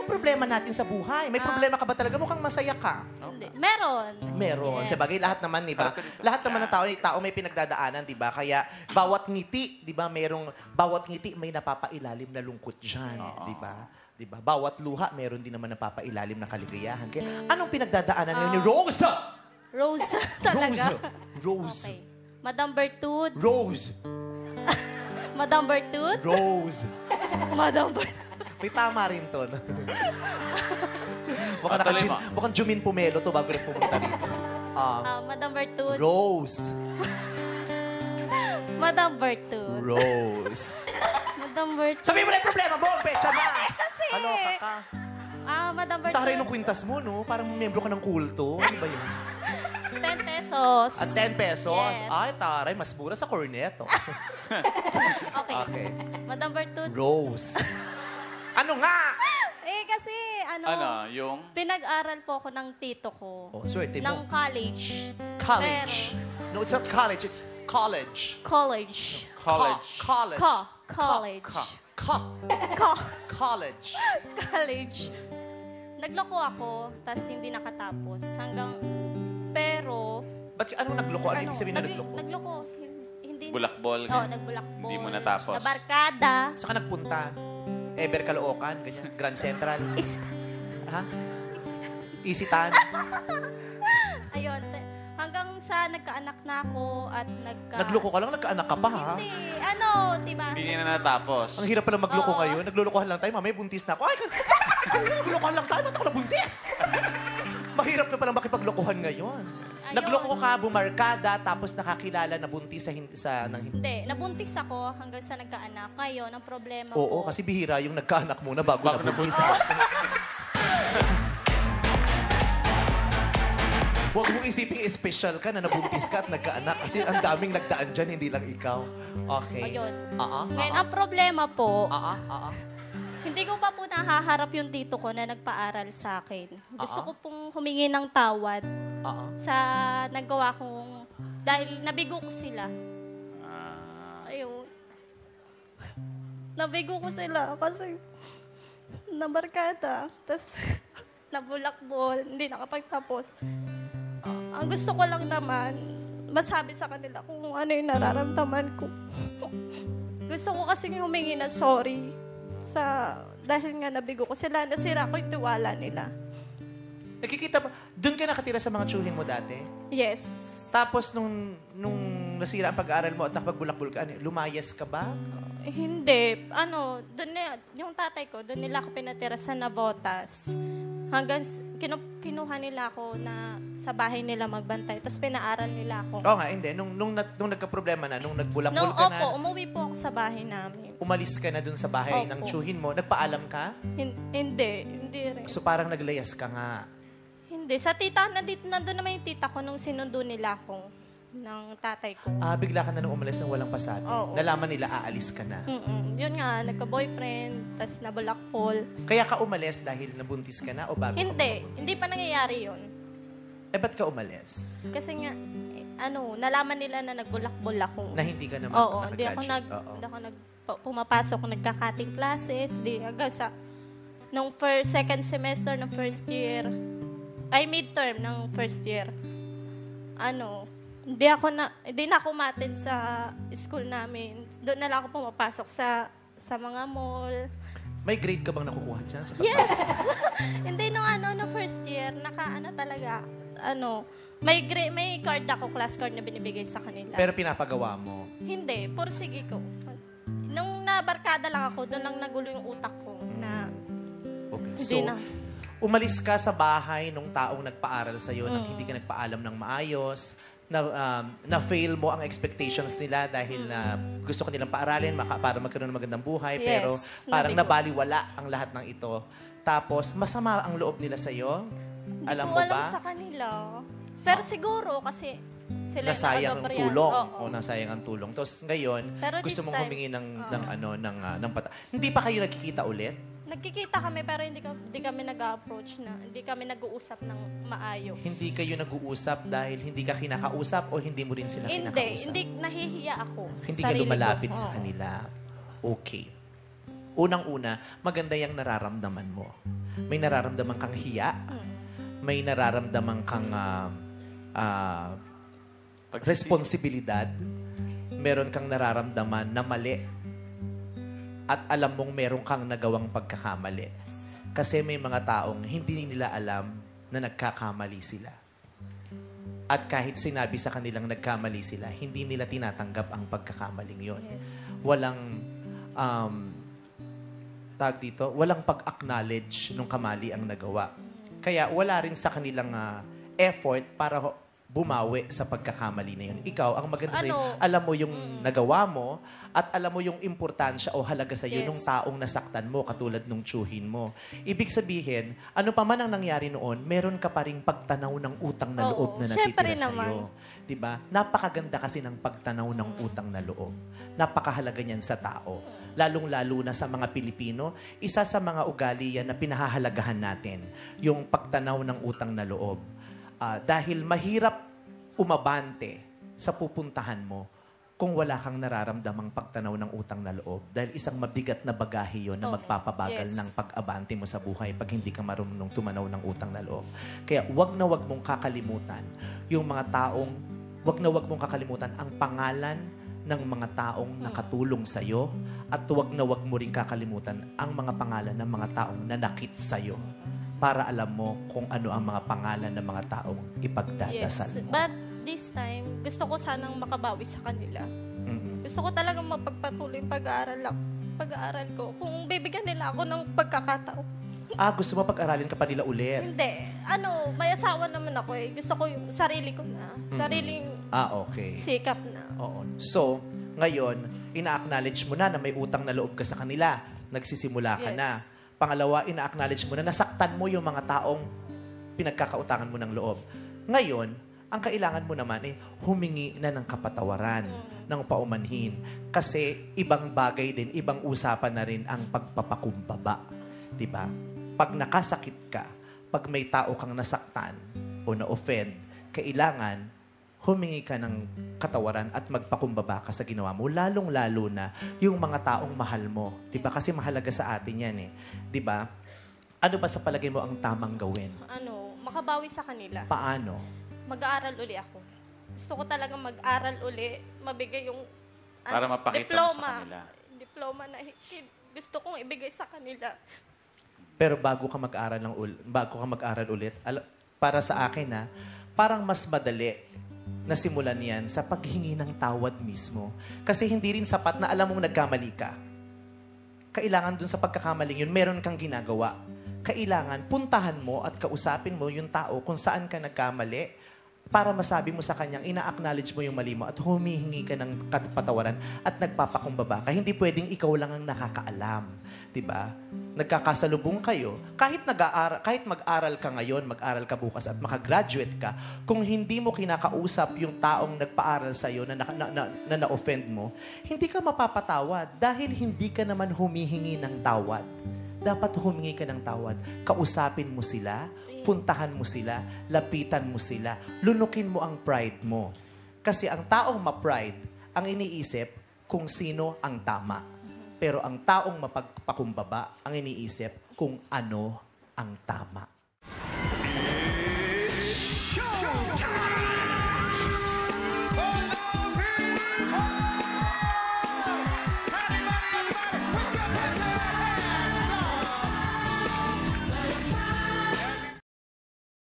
bang problema natin sa buhay? May problema ka ba talaga? Mukhang masaya ka. Hindi. Meron. Meron. Yes. Sa bagay, lahat naman, di ba? Lahat naman ng tao may pinagdadaanan, di ba? Kaya bawat ngiti, di ba, bawat ngiti may napapailalim na lungkot dyan, di ba? Di ba? Bawat luha, meron din naman napapailalim na kaligayahan. Kaya anong pinagdadaanan ngayon ni Rose? Rose talaga. Rose. Okay. Madam Bertud. Rose. Madam Bertud. Rose. Madam Bertud. May tama rin to. No? Tuloy mo. Mukhang Jumin Pumelo to bago rin pumunta dito. Madam Bertud. Rose. Madam Bertud. Rose. Madam Bertud. Sabi mo na yung problema mo, pecha na. Kasi. Ano, kaka? Madam Bertud. Taray ng kwintas mo, no? Parang miyembro ka ng kulto. Ano ba yun? 10 pesos. At 10 pesos? Yes. Ay, taray. Mas mura sa corneto. Okay. Okay. Madam Bertud. Rose. Ano nga? Kasi Ano, yung... pinag-aral po ako ng tito ko. Oh, swerte Ng mo. college. College. No, it's not college. It's college. College. College. College. College. College. College. Nagloko ako, tas hindi nakatapos. Pero... Ba't anong nagloko? Ano ibig sabihin na nagloko? Nagloko. Hindi. Bulakbol. Oo, nagbulakbol. Hindi mo natapos. Nabarkada. Saan ka nagpunta? Ever Caloocan? Ganyan? Grand Central? Ha? Isitan? Ayun. Hanggang sa nagkaanak na ako at Nagloko ka lang? Nagkaanak ka pa, ha? Hindi. Diba? Hindi na natapos. Ang hirap pala magloko Oo. ngayon. Naglulukohan lang tayo. Mamaya buntis na ako. Ay, naglulukohan lang tayo. Ba't ako nabuntis? Mahirap na palang makipaglokohan ngayon. Ayun. Nagloko ka, bumarkada, tapos nakakilala na buntis sa nang hindi. Hindi. Nabuntis ako hanggang sa nagkaanak. Ngayon, ang problema Oo, ko... kasi bihira yung nagkaanak muna bago Bago nabuntis. Huwag mong isiping espesyal ka na nabuntis ka at nagkaanak kasi ang daming nagdaan dyan, hindi lang ikaw. Okay. Ayun. Ah. Ngayon, ang problema po, Ah. hindi ko pa po nahaharap yung tito ko na nagpaaral sa akin. Gusto ko pong humingi ng tawad sa nagawa kong... Dahil nabigo ko sila. Ayun. Nabigo ko sila kasi nabarkada. Tapos nabulakbol, hindi nakapagtapos. Ang gusto ko lang naman, masabi sa kanila kung ano yung nararamdaman ko. Gusto ko kasing humingi ng sorry dahil nga nabigo ko sila, nasira ko yung tiwala nila. Nakikita ba? Doon ka nakatira sa mga tsuhin mo dati? Yes. Tapos nung nasira ang pag-aaral mo at nakapagbulakbul ka, lumayas ka ba? Hindi. Yung tatay ko, doon nila ako pinatira sa Navotas. Hanggang kinuha nila ako na sa bahay nila magbantay. Tapos pinaaral nila ako. Oo nga, hindi. Nung nagka-problema na, nung nagbulakbul ka na, umuwi po ako sa bahay namin. umalis ka na dun sa bahay Opo. ng tsuhin mo, nagpaalam ka? Hindi rin. So parang naglayas ka nga. Hindi. Sa tita, nandun naman yung tita ko nung sinundo nila ako ng tatay ko. Bigla ka na nung umalis ng walang pasabi. Oo. Nalaman nila aalis ka na. Yun nga, nagka-boyfriend, tas nabulakpol. Kaya ka umalis dahil nabuntis ka na o bago ka Hindi. mabuntis? Hindi pa nangyayari yun. Ba't ka umalis? Kasi nga, nalaman nila na nagbulakbol ako. Na hindi ka naman Oo, hindi ako nakagraduate. pumapasok, nagka-cutting classes, hanggang sa nung second semester ng first year, midterm ng first year. Hindi na ako umattend sa school namin. Doon na lang ako pumapasok sa mga mall. May grade ka bang nakukuha dyan? Sa Yes! Hindi, no first year, talaga, may card ako, class card na binibigay sa kanila. Pero pinapagawa mo. Hindi, pursige ko. Nung nabarkada lang ako, doon lang nagulo yung utak ko na Okay. hindi na. Umalis ka sa bahay nung taong nagpaaral sa'yo nang hindi ka nagpaalam ng maayos, na-fail mo ang expectations nila dahil gusto ka nilang paaralin para magkaroon ng magandang buhay, Yes, pero parang nabigo. nabaliwala ang lahat ng ito. Tapos, masama ang loob nila sa'yo? Alam mo Hindi ko ba? alam sa kanila. Pero siguro kasi sila yung Nasayang ang nakadobre yan. tulong. Oo. O nasayang ang tulong. Tapos ngayon, Pero gusto this mong time, humingi ng pata. Hindi pa kayo nagkikita ulit? Nagkikita kami pero hindi kami nag-approach na. Hindi kami nag-uusap ng maayos. Hindi kayo nag-uusap dahil hindi ka kinakausap o hindi mo rin sila kinakausap? Hindi. Nahihiya ako. Sa Hindi ka sarili lumalapit ko. sa Oo. kanila. Okay. Unang-una, maganda yung nararamdaman mo. May nararamdaman kang hiya, may nararamdaman kang responsibilidad, meron kang nararamdaman na mali, at alam mong meron kang nagawang pagkakamali. Kasi may mga taong hindi nila alam na nagkakamali sila. At kahit sinabi sa kanilang nagkamali sila, hindi nila tinatanggap ang pagkakamaling yon. Yes. Walang walang pag-acknowledge nung kamali ang nagawa. Kaya wala rin sa kanilang effort para bumawi sa pagkakamali na yun. Ikaw, ang maganda sa'yo, alam mo yung nagawa mo at alam mo yung importansya o halaga sa'yo nung taong nasaktan mo, katulad nung tsuhin mo. Ibig sabihin, ano pa man ang nangyari noon, meron ka pa ring pagtanaw ng utang na loob na natitira sa'yo. Diba? Napakaganda kasi ng pagtanaw ng utang na loob. Napakahalaga niyan sa tao. Lalong-lalo na sa mga Pilipino, isa sa mga ugali yan na pinahahalagahan natin, yung pagtanaw ng utang na loob. Dahil mahirap umabante sa pupuntahan mo kung wala kang nararamdamang pagtanaw ng utang na loob. Dahil isang mabigat na bagahe yun na magpapabagal ng pag-abante mo sa buhay pag hindi ka marunong tumanaw ng utang na loob. Kaya wag na wag mong kakalimutan yung mga taong, wag na wag mong kakalimutan ang pangalan ng mga taong nakatulong sa'yo at wag na wag mo rin kakalimutan ang mga pangalan ng mga taong nanakit sa'yo para alam mo kung ano ang mga pangalan ng mga taong ipagdadasal mo. But this time, gusto ko sanang makabawi sa kanila. Gusto ko talagang mapagpatuloy pag-aaral ko. Kung bibigyan nila ako ng pagkakataon. Gusto mo pag-aralin ka pa nila ulit? Hindi. May asawa naman ako eh. Gusto ko yung sarili ko na. Sariling Okay. sikap na. Oo. So, ngayon, ina-acknowledge mo na may utang na loob ka sa kanila. Nagsisimula ka na. Pangalawa, ina-acknowledge mo na nasaktan mo yung mga taong pinagkakautangan mo ng loob. Ngayon, ang kailangan mo naman humingi na ng kapatawaran, ng paumanhin. Kasi ibang bagay din, ibang usapan na rin ang pagpapakumbaba. Diba? Pag nakasakit ka, pag may tao kang nasaktan o na-offend, kailangan humingi ka ng katawaran at magpakumbaba ka sa ginawa mo, lalong-lalo na yung mga taong mahal mo. Diba? Kasi mahalaga sa atin yan eh. Diba? Ano ba sa palagay mo ang tamang gawin? Makabawi sa kanila. Paano? Mag-aaral uli ako. Gusto ko talagang mag-aral uli, mabigay yung Para mapakita mo sa kanila. Diploma na gusto kong ibigay sa kanila. Pero bago ka mag-aral ulit, para sa akin parang mas madali na simulan yan sa paghingi ng tawad mismo. Kasi hindi rin sapat na alam mong nagkamali ka. Kailangan dun sa pagkakamaling yun, meron kang ginagawa. Kailangan puntahan mo at kausapin mo yung tao kung saan ka nagkamali para masabi mo sa kanyang, ina-acknowledge mo yung mali mo at humihingi ka ng patawaran at nagpapakumbaba ka. Hindi pwedeng ikaw lang ang nakakaalam. Diba? Nagkakasalubong kayo. Kahit mag-aral ka ngayon, mag-aral ka bukas at makagraduate ka, kung hindi mo kinakausap yung taong nagpaaral sa'yo na na-offend mo, hindi ka mapapatawad dahil hindi ka naman humihingi ng tawad. Dapat humingi ka ng tawad. Kausapin mo sila, puntahan mo sila, lapitan mo sila, lunukin mo ang pride mo. Kasi ang taong ma-pride, ang iniisip kung sino ang tama. Pero ang taong mapagpakumbaba, ang iniisip kung ano ang tama.